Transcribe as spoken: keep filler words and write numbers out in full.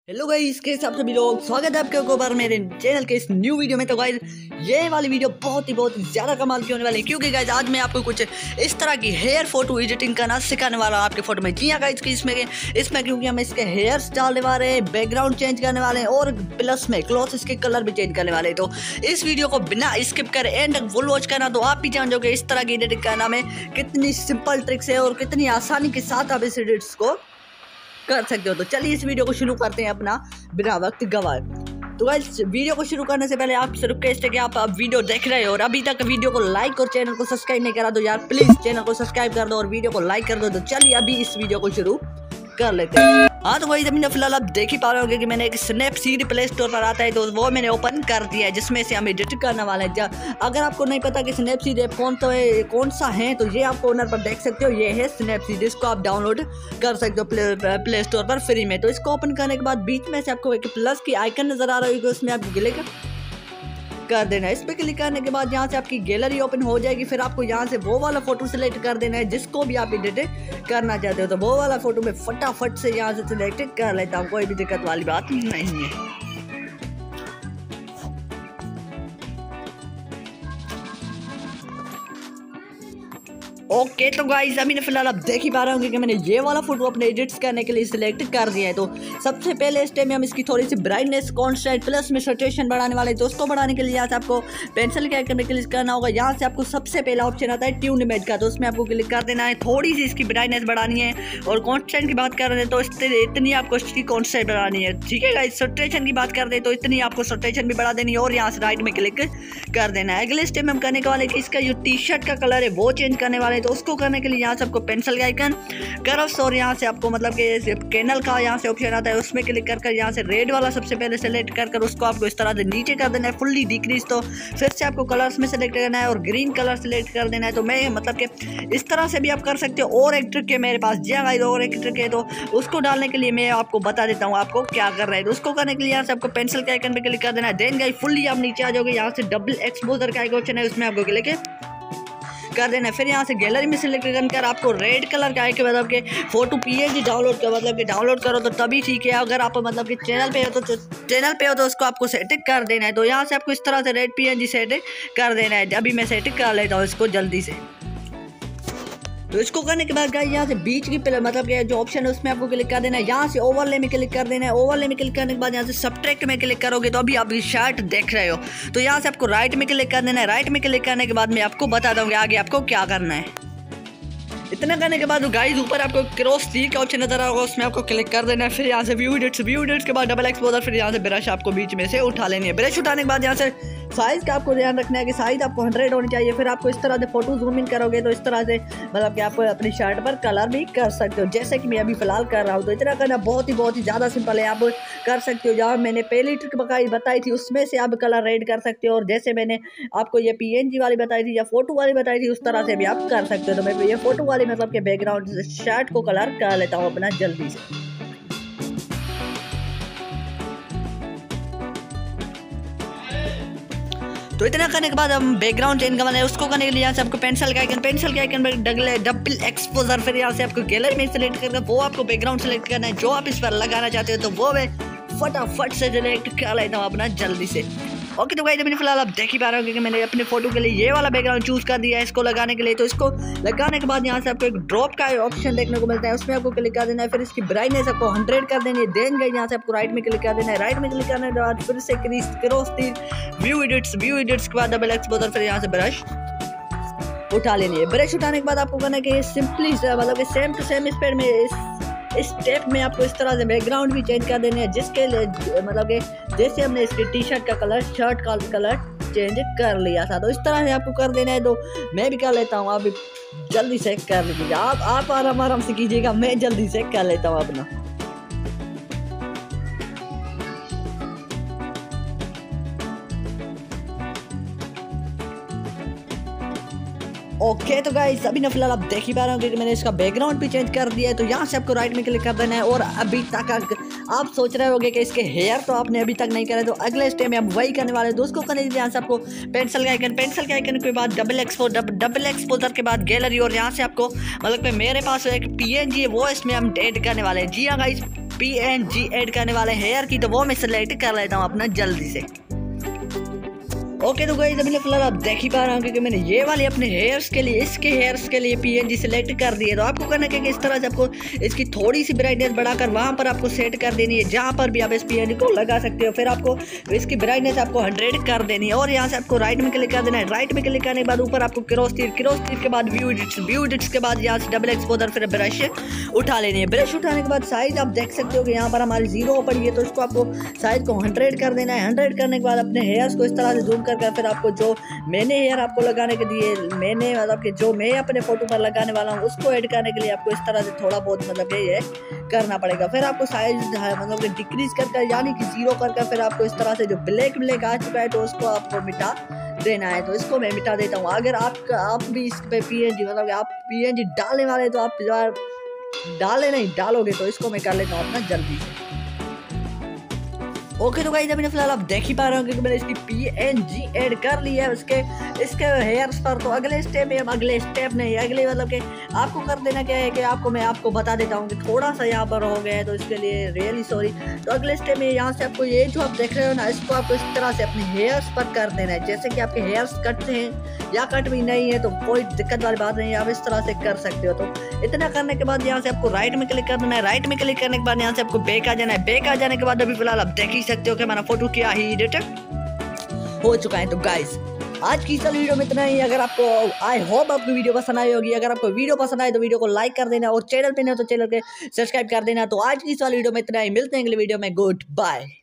Hello guys, कैसे आप सभी लोग। स्वागत है आपके एक बार मेरे चैनल के इस न्यू वीडियो में। तो गाइस ये वाली वीडियो बहुत ही बहुत ही ज़्यादा कमाल की होने वाली है, क्योंकि गाइस आज मैं आपको कुछ इस तरह की हेयर फोटो एडिटिंग करना सिखाने वाला हूँ आपके फोटो में। जी हाँ गाइस, इसमें इसमें क्योंकि हम इसके हेयर्स डालने वाले हैं, बैकग्राउंड चेंज करने वाले हैं और प्लस में क्लॉथ इसके कलर भी चेंज करने वाले हैं। तो इस वीडियो को बिना स्किप कर एंड तक फुल वॉच करना, तो आप भी जान जाओगे इस तरह की एडिटिंग करना में कितनी सिंपल ट्रिक्स है और कितनी आसानी के साथ आप इस एडिट्स को कर सकते हो। तो चलिए इस वीडियो को शुरू करते हैं अपना बिना वक्त गवाए। तो गाइस वीडियो को शुरू करने से पहले आपसे रिक्वेस्ट है कि आप अब वीडियो देख रहे हो और अभी तक वीडियो को लाइक और चैनल को सब्सक्राइब नहीं करा तो यार प्लीज चैनल को सब्सक्राइब कर दो और वीडियो को लाइक कर दो। तो चलिए अभी इस वीडियो को शुरू कर लेते हैं। हाँ तो वही जमीन फिलहाल आप देख ही पा रहे होंगे कि मैंने एक स्नैपसीड प्ले स्टोर पर आता है, तो वो मैंने ओपन कर दिया है, जिसमें से हम एडिट करने वाले हैं। अगर आपको नहीं पता कि स्नैपसीड ऐप कौन तो है, कौन सा है, तो ये आप कॉर्नर पर देख सकते हो, ये है स्नैपसीड। इसको आप डाउनलोड कर सकते हो प्ले, प्ले स्टोर पर फ्री में। तो इसको ओपन करने के बाद बीच में से आपको एक प्लस की आइकन नजर आ रही होगी, उसमें आप क्लिक कर देना है। इस पे क्लिक करने के बाद यहाँ से आपकी गैलरी ओपन हो जाएगी। फिर आपको यहाँ से वो वाला फोटो सिलेक्ट कर देना है जिसको भी आप एडिट करना चाहते हो। तो वो वाला फोटो में फटाफट से यहाँ से सिलेक्ट कर लेता हूँ, कोई भी दिक्कत वाली बात नहीं है। ओके तो गाइस अभी ने फिलहाल आप देख ही पा रहे होंगे कि मैंने ये वाला फोटो अपने एडिट्स करने के लिए सिलेक्ट कर दिया है। तो सबसे पहले स्टेप में हम इसकी थोड़ी सी ब्राइटनेस कॉन्स्टेंट प्लस में सैचुरेशन बढ़ाने वाले हैं। तो उसको बढ़ाने के लिए यहाँ से आपको पेंसिल के आइकन पे क्लिक करना होगा। यहाँ से आपको सबसे पहला ऑप्शन आता है ट्यून इमेज का, तो उसमें आपको क्लिक कर देना है। थोड़ी सी इसकी ब्राइटनेस बढ़ानी है और कॉन्स्टेंट की बात कर रहे हैं तो इतनी आपको इसकी कॉन्स्टेंट बढ़ानी है, ठीक है गाइस। सैचुरेशन की बात कर रहे हैं तो इतनी आपको सैचुरेशन भी बढ़ा देनी है और यहाँ से राइट में क्लिक कर देना है। अगले स्टेप में हम करने के वाले कि इसका जो टी शर्ट का कलर है वो चेंज करने वाले हैं। तो उसको करने के लिए यहाँ से आपको पेंसिल का आइकन कर्व्स और यहाँ से आपको मतलब कि कैनल का यहाँ से ऑप्शन आता है, उसमें क्लिक कर कर यहाँ से रेड वाला सबसे पहले सेलेक्ट कर कर उसको आपको इस तरह से नीचे कर देना है, फुल्ली डिक्रीज। तो फिर से आपको कलर्स में सेलेक्ट करना है और ग्रीन कलर सेलेक्ट कर देना है। तो मैं मतलब कि इस तरह से भी आप कर सकते हो। और एक ट्रिक है मेरे पास, जी हाँ और एक ट्रिक है, तो उसको डालने के लिए मैं आपको बता देता हूँ आपको क्या कर रहा है। तो उसको करने के लिए यहाँ से आपको पेंसिल के आइकन पे क्लिक कर देना है। देन गाइस फुल्ली आप नीचे आ जाओगे, यहाँ से डबल एक्सपोजर का एक ऑप्शन है, उसमें आपको क्लिक कर देना है। फिर यहाँ से गैलरी में सिलेक्ट कर आपको रेड कलर का आइकन मतलब कि फोटो पीएनजी डाउनलोड कर मतलब कि डाउनलोड करो तो तभी ठीक है। अगर आप मतलब कि चैनल पे हो तो चैनल पे हो तो उसको आपको सेटिंग कर देना है। तो यहाँ से आपको इस तरह से रेड पीएनजी सेटिंग कर देना है। अभी मैं सेटिंग कर लेता हूँ इसको जल्दी से। तो इसको करने के बाद गाइस यहाँ से बीच की पिलर मतलब कि जो ऑप्शन है उसमें आपको क्लिक कर देना है। यहाँ से ओवरले में क्लिक कर देना है। ओवरले में क्लिक करने के बाद यहाँ से सब्ट्रैक्ट में क्लिक करोगे तो अभी आप शर्ट देख रहे हो, तो यहाँ से आपको राइट में क्लिक कर देना है। राइट में क्लिक करने के बाद मैं आपको बता दूंगी आगे आपको क्या करना है। इतना करने के बाद गाइस ऊपर आपको क्रॉस तीर का ऑप्शन नजर आएगा, उसमें आपको क्लिक कर देना है। फिर यहाँ से व्यू एडिट्स व्यू एडिट्स के बाद डबल एक्सपोजर, फिर यहाँ से ब्रश आपको बीच में से उठा लेनी है। ब्रश उठाने के बाद यहाँ से साइज का आपको ध्यान रखना है कि साइज आपको हंड्रेड होनी चाहिए। फिर आपको इस तरह से फोटो जूम इन करोगे तो इस तरह से मतलब कि आप अपनी शर्ट पर कलर भी कर सकते हो, जैसे कि मैं अभी फिलहाल कर रहा हूँ। तो इतना करना बहुत ही बहुत ही ज़्यादा सिंपल है, आप कर सकते हो। जहाँ मैंने पहली ट्रिक बताई बताई थी उसमें से आप कलर रेड कर सकते हो, और जैसे मैंने आपको ये पीएनजी वाली बताई थी या फोटो वाली बताई थी उस तरह से भी आप कर सकते हो। तो मैं ये फोटो वाली मतलब के बैकग्राउंड शर्ट को कलर कर लेता हूँ अपना जल्दी से। तो इतना करने के बाद हम बैकग्राउंड चेंज करना है। उसको करने के लिए यहाँ से आपको पेंसिल का आइकन पेंसिल के आइकन पर डगले डबल एक्सपोजर, फिर यहाँ से आपको गैलरी में सेलेक्ट करना, वो आपको बैकग्राउंड सेलेक्ट करना है जो आप इस पर लगाना चाहते हो। तो वो मैं फटाफट से सेलेक्ट कर लेता हूँ अपना जल्दी से। ओके तो गाइस अभी फिलहाल आप देख ही पा रहे हो कि मैंने अपने फोटो के लिए ये वाला बैकग्राउंड चूज कर दिया है इसको लगाने के लिए। तो इसको लगाने के बाद यहाँ से आपको एक ड्रॉप का ऑप्शन देखने को मिलता है, उसमें आपको क्लिक कर देना है। फिर इसकी ब्राइटनेस आपको हंड्रेड कर देनी है। देन गाइस यहाँ से आपको राइट में क्लिक कर देना है। राइट में क्लिक करने के बाद फिर से क्रॉस तीर व्यू एडिट्स व्यू एडिट्स के बाद डबल एक्सपोजर, फिर यहाँ से ब्रश उठा लेनी है। ब्रश उठाने के बाद आपको करना है कि सिंपली मतलब कि सेम टू सेम स्पीड में इस इस स्टेप में आपको इस तरह से बैकग्राउंड भी चेंज कर देने हैं, जिसके मतलब कि जैसे हमने इसके टी शर्ट का कलर शर्ट का कलर चेंज कर लिया था, तो इस तरह से आपको कर देना है। तो मैं भी कर लेता हूँ, आप जल्दी से कर लीजिएगा। आप आप आराम आराम से कीजिएगा, मैं जल्दी से कर लेता हूँ अपना। ओके तो गाइस अभी ना फिलहाल आप देख ही पा रहे हो कि मैंने इसका बैकग्राउंड भी चेंज कर दिया है। तो यहाँ से आपको राइट में क्लिक कर देना है। और अभी तक आप सोच रहे होंगे कि इसके हेयर तो आपने अभी तक नहीं करे, तो अगले स्टेप में हम वही करने वाले हैं। दोस्तों करने के लिए यहाँ से आपको पेंसिल का आइकन पेंसिल के आइकन के बाद डबल एक्सपोजर डबल एक्सपोजर के बाद गैलरी, और यहाँ से आपको मतलब कि मेरे पास एक पीएनजी है वो इसमें हम ऐड करने वाले हैं। जी हाँ गाइस पीएनजी ऐड करने वाले हेयर की, तो वो मैं सिलेक्ट कर लेता हूँ अपना जल्दी से। ओके तो गाइस अभी फिलहाल आप देख ही पा रहे हो कि मैंने ये वाले अपने हेयर्स के लिए, इसके हेयर्स के लिए पीएनजी सिलेक्ट कर दिए। तो आपको करना क्या कि इस तरह से आपको इसकी थोड़ी सी ब्राइटनेस बढ़ाकर वहां पर आपको सेट कर देनी है, जहां पर भी आप इस पीएनजी को लगा सकते हो। फिर आपको इसकी ब्राइटनेस आपको हंड्रेड कर देनी है और यहाँ से आपको राइट में क्लिक कर देना है। राइट में क्लिक करने के बाद ऊपर आपको क्रॉस तीर, क्रॉस तीर के बाद व्यू एडिट्स, व्यू एडिट्स के बाद यहाँ से डबल एक्सपोजर, फिर ब्रश उठा लेनी है। ब्रश उठाने के बाद साइज आप देख सकते हो कि यहाँ पर हमारी जीरो पड़ी है, तो इसको आपको साइज को हंड्रेड कर देना है। हंड्रेड करने के बाद अपने हेयर्स को इस तरह से जूम कर फिर आपको जो मैंने हेयर आपको लगाने के लिए, मैंने मतलब कि जो मैं अपने फोटो पर लगाने वाला हूँ उसको ऐड करने के लिए आपको इस तरह से थोड़ा बहुत मतलब ये करना पड़ेगा। फिर आपको साइज मतलब कि डिक्रीज करके यानी कि जीरो करके फिर आपको इस तरह से जो ब्लैक ब्लैक आ चुका है तो उसको आपको मिटा देना है। तो इसको मैं मिटा देता हूँ। अगर आप आप भी इस पे पीएनजी मतलब कि आप पीएनजी डालने वाले तो आप डाले नहीं डालोगे, तो इसको मैं कर लेता हूँ अपना जल्दी से। ओके तो गाइस अभी फिलहाल आप देख ही पा रहे हो कि मैंने इसकी पीएनजी ऐड कर ली है उसके इसके हेयर्स पर। तो अगले स्टेप में हम अगले स्टेप नहीं, अगले मतलब कि आपको कर देना क्या है कि आपको मैं आपको बता देता हूँ कि थोड़ा सा यहाँ पर हो गया है, तो इसके लिए रियली सॉरी। तो अगले स्टेप में यहाँ से आपको ये जो आप देख रहे हो ना, इसको आपको इस तरह से अपने हेयर्स पर कर देना है। जैसे कि आपके हेयर्स कट हैं या कट भी नहीं है तो कोई दिक्कत वाली बात नहीं है, आप इस तरह से कर सकते हो। तो इतना करने के बाद यहाँ से आपको राइट में क्लिक कर देना है। राइट में क्लिक करने के बाद यहाँ से आपको बैक आ जाना है। बैक आ जाने के बाद अभी फिलहाल आप देख ही सकते हो कि हमारा फोटो क्या ही एडिट हो चुका है। तो गाइस आज की इस वीडियो में इतना ही। अगर आपको आई होप आपको वीडियो पसंद आई होगी। अगर आपको वीडियो पसंद आए तो वीडियो को लाइक कर देना और चैनल पे नहीं हो तो चैनल के सब्सक्राइब कर देना। तो आज की इस वाली वीडियो में इतना ही, मिलते हैं अगले वीडियो में। Good bye.